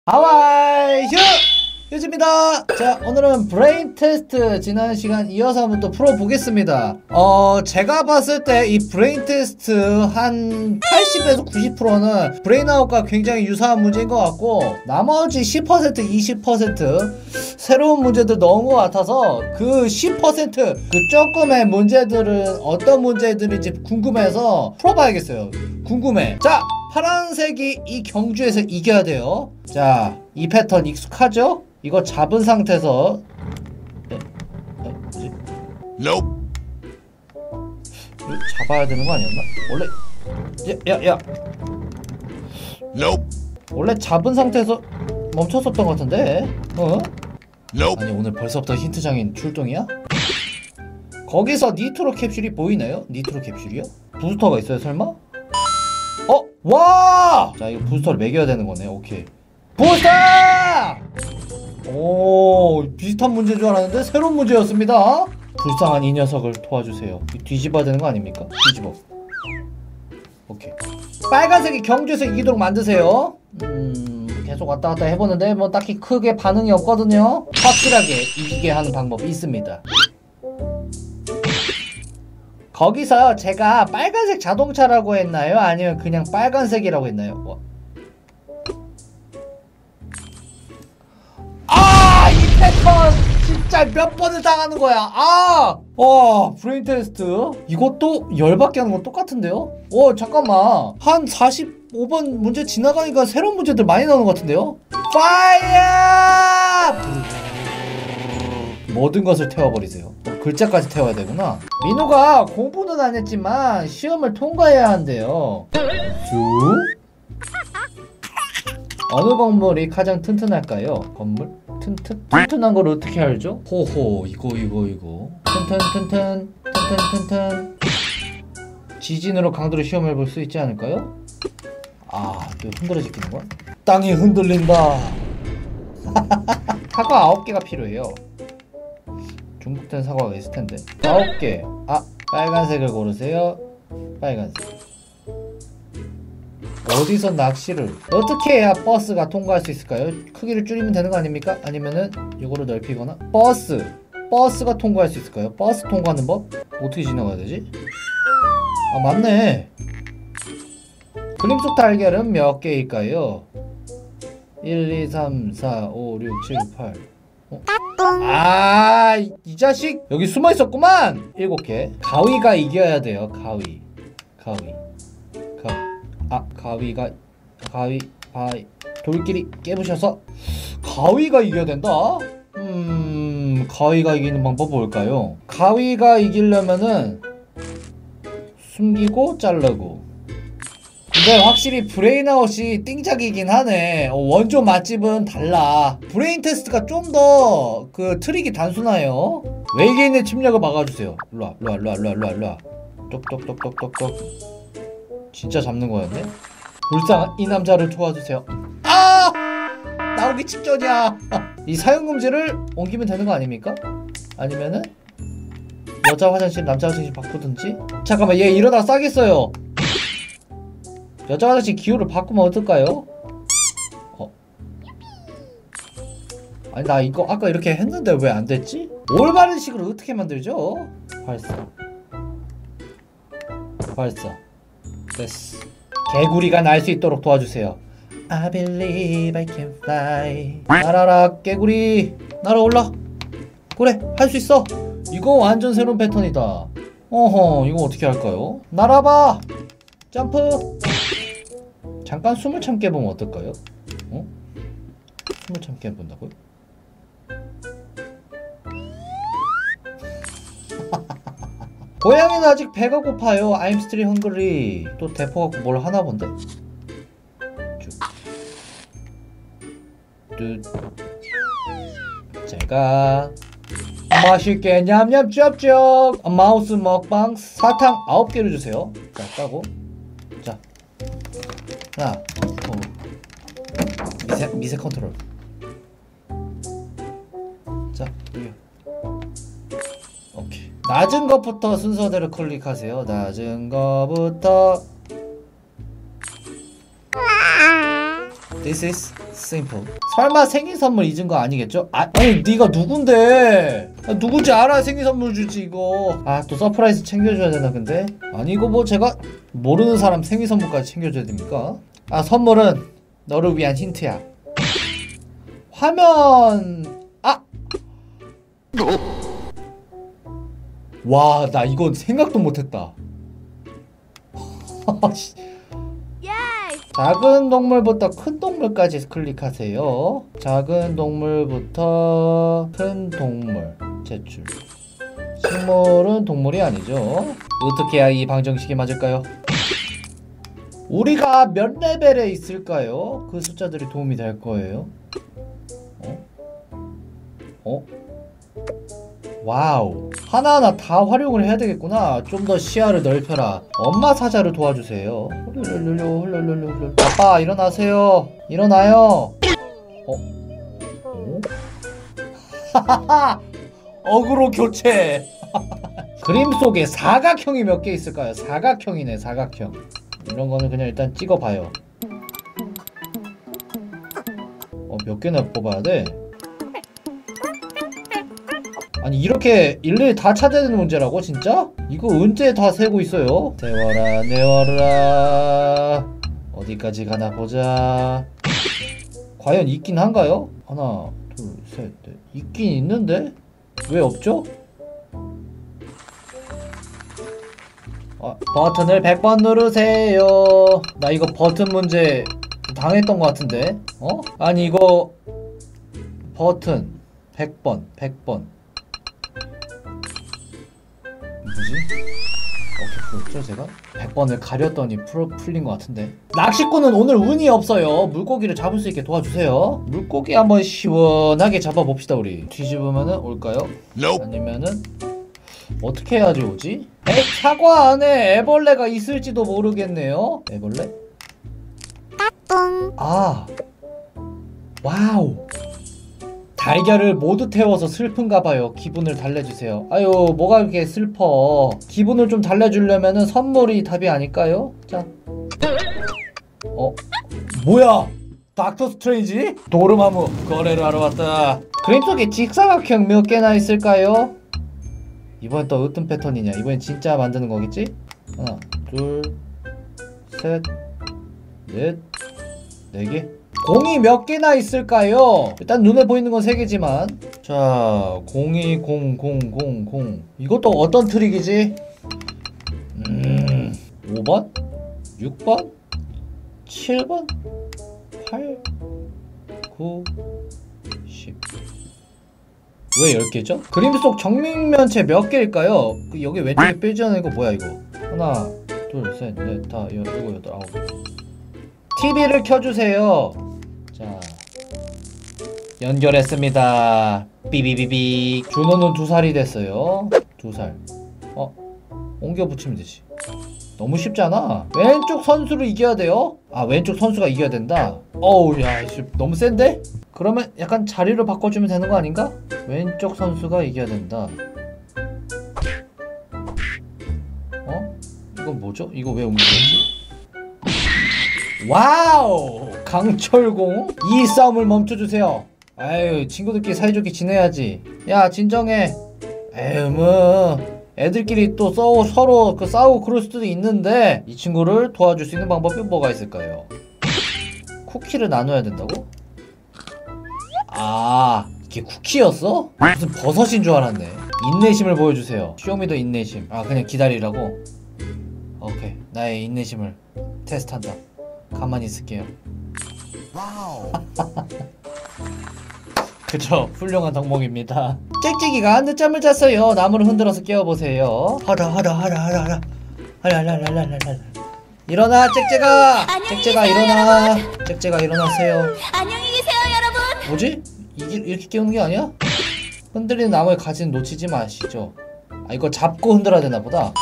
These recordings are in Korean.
하와이 휴즈입니다. 자, 오늘은 브레인 테스트 지난 시간 이어서 한번 또 풀어보겠습니다. 제가 봤을 때 이 브레인 테스트 한 80에서 90%는 브레인아웃과 굉장히 유사한 문제인 것 같고, 나머지 10%, 20% 새로운 문제들 넣은 것 같아서 그 10% 그 조금의 문제들은 어떤 문제들인지 궁금해서 풀어봐야겠어요. 궁금해. 자, 파란색이 이 경주에서 이겨야 돼요. 자, 이 패턴 익숙하죠? 이거 잡은 상태에서 뭐지? Nope. 이거 잡아야 되는 거 아니었나? 원래 야 Nope. 원래 잡은 상태에서 멈췄었던 것 같은데? Nope. 아니, 오늘 벌써부터 힌트장인 출동이야? 거기서 니트로 캡슐이 보이나요? 니트로 캡슐이요? 부스터가 있어요 설마? 와! 자, 이거 부스터를 매겨야 되는 거네. 오케이. 부스터! 오, 비슷한 문제인 줄 알았는데 새로운 문제였습니다. 불쌍한 이 녀석을 도와주세요. 뒤집어야 되는 거 아닙니까? 뒤집어. 오케이. 빨간색이 경주에서 이기도록 만드세요. 계속 왔다 갔다 해보는데 뭐 딱히 크게 반응이 없거든요. 확실하게 이기게 하는 방법이 있습니다. 거기서 제가 빨간색 자동차라고 했나요? 아니면 그냥 빨간색이라고 했나요? 이 패턴 진짜 몇 번을 당하는 거야. 브레인 테스트 이것도 열받게 하는 건 똑같은데요? 잠깐만, 한 45번 문제 지나가니까 새로운 문제들 많이 나오는 것 같은데요? 파이어! 모든 것을 태워버리세요. 글자까지 태워야 되구나. 민우가 공부는 안 했지만 시험을 통과해야 한대요. 어느 건물이 가장 튼튼할까요? 건물? 튼튼한 걸 어떻게 알죠? 호호, 이거 튼튼 지진으로 강도로 시험을 볼 수 있지 않을까요? 또 흔들어지는 거야? 땅이 흔들린다. 사과 9개가 필요해요. 중국된 사과가 있을 텐데. 9개. 빨간색을 고르세요. 빨간색. 어디서 낚시를 어떻게 해야 버스가 통과할 수 있을까요? 크기를 줄이면 되는 거 아닙니까? 아니면은 요거를 넓히거나. 버스가 통과할 수 있을까요? 버스 통과하는 법? 어떻게 지나가야 되지? 맞네. 그림 속 달걀은 몇 개일까요? 1, 2, 3, 4, 5, 6, 7, 8. 이 자식 여기 숨어 있었구만. 7개. 가위가 이겨야 돼요. 가위. 돌끼리 깨부셔서 가위가 이겨야 된다. 가위가 이기는 방법 뭘까요? 가위가 이기려면은 숨기고 자르고. 근데 확실히 브레인아웃이 띵작이긴 하네. 원조 맛집은 달라. 브레인 테스트가 좀 더 그 트릭이 단순해요. 외계인의 침략을 막아주세요. 일로와. 똑똑똑똑똑똑. 진짜 잡는 거였네? 불쌍한 이 남자를 도와주세요. 나오기 직전이야. 이 사용금지를 옮기면 되는 거 아닙니까? 아니면은 여자 화장실 남자 화장실 바꾸든지. 잠깐만, 얘 이러다가 싸겠어요. 여자 화장실 기호를 바꾸면 어떨까요? 아니, 나 이거 아까 이렇게 했는데 왜 안 됐지? 올바른 식으로 어떻게 만들죠? 발사. 됐어. 개구리가 날 수 있도록 도와주세요. I believe I can fly. 날아라 개구리, 날아올라. 그래, 할 수 있어. 이거 완전 새로운 패턴이다. 이거 어떻게 할까요? 날아봐. 점프. 잠깐 숨을 참게 해보면 어떨까요? 숨을 참게 해본다고요? 고양이는 아직 배가 고파요. I'm still hungry. 또 대포 갖고 뭘 하나 본데? 제가 맛있게 냠냠 쩝쩝. 마우스 먹방. 사탕 9개를 주세요. 자, 까고. 자, 하나, 미세 컨트롤. 자, 여기. 오케이. 낮은 것부터 순서대로 클릭하세요. 낮은 것부터. This is simple. 설마 생일 선물 잊은 거 아니겠죠? 아니 네가 누군데? 누군지 알아 생일 선물 주지 이거. 또 서프라이즈 챙겨줘야 되나 근데? 아니 이거 뭐 제가 모르는 사람 생일 선물까지 챙겨줘야 됩니까? 선물은 너를 위한 힌트야. 화면 와, 나 이건 생각도 못했다. 작은 동물부터 큰 동물까지 클릭하세요. 작은 동물부터 큰 동물 제출. 식물은 동물이 아니죠. 어떻게 해야 이 방정식이 맞을까요? 우리가 몇 레벨에 있을까요? 그 숫자들이 도움이 될 거예요. 와우, 하나하나 다 활용을 해야 되겠구나. 좀 더 시야를 넓혀라. 엄마 사자를 도와주세요. 아빠 일어나세요. 일어나요. 어그로 교체. 그림 속에 사각형이 몇 개 있을까요? 사각형이네, 사각형. 이런 거는 그냥 일단 찍어봐요. 몇 개나 뽑아야 돼? 아니 이렇게 일일이 다 찾아야 되는 문제라고 진짜? 이거 언제 다 세고 있어요? 내워라 내워라. 어디까지 가나 보자. 과연 있긴 한가요? 하나 둘 셋 넷. 있긴 있는데? 왜 없죠? 버튼을 100번 누르세요. 나 이거 버튼 문제 당했던 것 같은데? 아니 이거 버튼 100번 뭐지? 어떻게 풀었죠 제가? 100번을 가렸더니 풀린 것 같은데. 낚시꾼은 오늘 운이 없어요. 물고기를 잡을 수 있게 도와주세요. 물고기 한번 시원하게 잡아봅시다 우리. 뒤집으면은 올까요? Nope. 아니면은 어떻게 해야지 오지? 사과 안에 애벌레가 있을지도 모르겠네요. 애벌레? 와우. 달걀을 모두 태워서 슬픈가봐요. 기분을 달래주세요. 아유 뭐가 이렇게 슬퍼. 기분을 좀 달래주려면은 선물이 답이 아닐까요? 자. 뭐야? 닥터 스트레인지? 도르마무 거래를 하러 왔다. 그림 속에 직사각형 몇 개나 있을까요? 이번엔 또 어떤 패턴이냐? 이번엔 진짜 만드는 거겠지? 하나 둘 셋 넷 4개. 공이 몇 개나 있을까요? 일단 눈에 보이는 건 3개지만. 자, 공이 공. 이것도 어떤 트릭이지? 5번? 6번? 7번? 8? 9? 10. 왜 10개죠? 그림 속 정육면체 몇 개일까요? 여기 왼쪽에 빼지않은 이거 뭐야 이거? 하나, 둘, 셋, 넷, 다, 일곱, 여덟, 아홉. TV를 켜주세요. 자, 연결했습니다. 삐비비비. 준호는 2살이 됐어요. 2살. 옮겨 붙이면 되지. 너무 쉽잖아. 왼쪽 선수를 이겨야 돼요. 왼쪽 선수가 이겨야 된다. 어우 야 너무 센데? 그러면 약간 자리를 바꿔주면 되는 거 아닌가? 왼쪽 선수가 이겨야 된다. 이건 뭐죠? 이거 왜 옮기지? 와우! 강철공? 이 싸움을 멈춰주세요. 아유 친구들끼리 사이좋게 지내야지. 야 진정해. 에휴 뭐 애들끼리 또 서로 싸우고 그럴 수도 있는데 이 친구를 도와줄 수 있는 방법이 뭐가 있을까요? 쿠키를 나눠야 된다고? 이게 쿠키였어? 무슨 버섯인 줄 알았네. 인내심을 보여주세요. 쇼미더 인내심. 그냥 기다리라고? 오케이 나의 인내심을 테스트한다. 가만히 있을게요. 와우. 그쵸 훌륭한 덕목입니다. 짹짹이가 늦잠을 잤어요. 나무를 흔들어서 깨워보세요. 하라 일어나 짹짹아. 짹짹아 일어나. 짹짹아 일어나세요. 안녕히 계세요 여러분. 뭐지? 이렇게 깨우는 게 아니야? 흔들리는 나무의 가지는 놓치지 마시죠. 이거 잡고 흔들어야 되나 보다.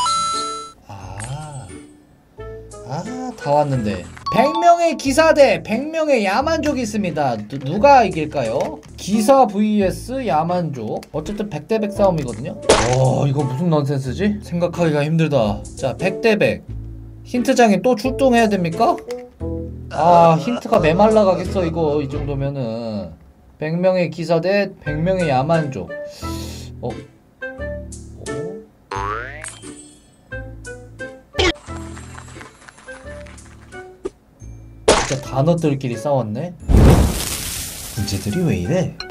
다 왔는데 100명의 기사 대 100명의 야만족이 있습니다. 누가 이길까요? 기사 vs 야만족. 어쨌든 100대 100 싸움이거든요. 이거 무슨 넌센스지? 생각하기가 힘들다. 자 100대 100 힌트장에 또 출동해야 됩니까? 아 힌트가 메말라 가겠어 이거 이 정도면은. 100명의 기사 대 100명의 야만족. 어? 진짜 단어들끼리 싸웠네? 문제들이 왜 이래?